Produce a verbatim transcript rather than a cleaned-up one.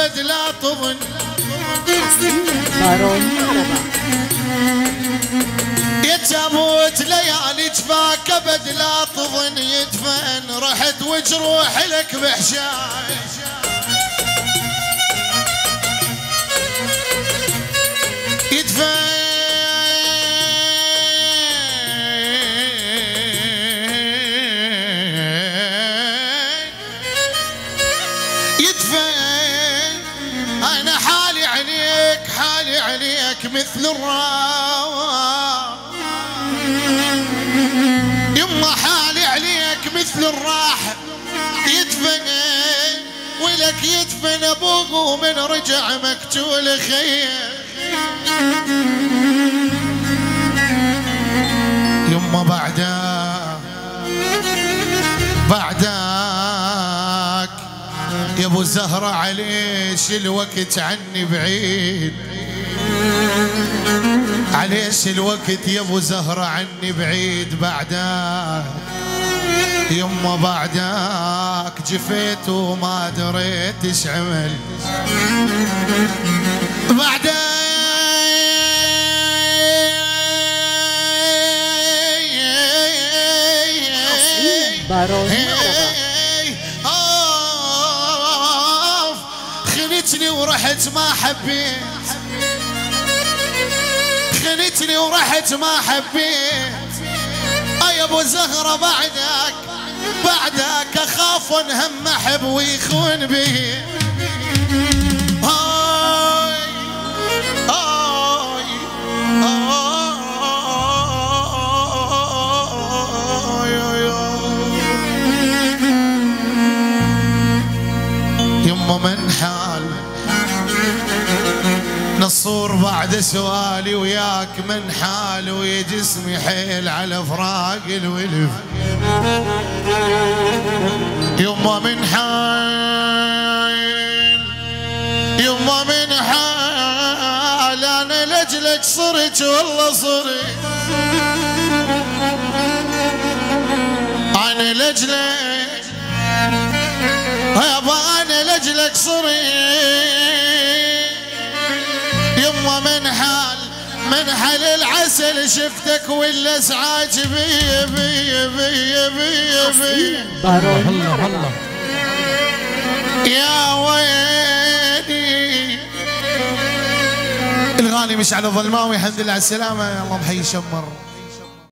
كبد لا تظن يا تابوت ليالي جفا كبد لا تظن يدفن رحت وجروح لك بحشاي يدفن يدفن انا حالي عليك حالي عليك مثل الراح يما حالي عليك مثل الراح يدفن ولك يدفن ابوك ومن رجع مقتول خير يما بعدك بعدك يا ابو زهرة عليش الوقت عني بعيد عليش الوقت يا ابو زهرة عني بعيد بعدك يما بعدك جفيت وما دريت ايش عمل بعدك خنتني ورحت ما حبيت خنتني ورحت ما حبيت يا ابو زهرة بعدك بعدك اخاف انهم احب ويخون بي هاي هاي يما من حال نصور بعد سؤالي وياك من حال ويا جسمي حيل على فراق الولف يما من حال يما من حال انا لاجلك صرت والله صرت انا لاجلك يابا انا لاجلك صرت يما من حال من حال العسل شفتك ولا سعاج بي بي بي بي بي الله الله يا ويلي الغالي مشعل الظلماوي الحمد لله على السلامة الله محيي شمر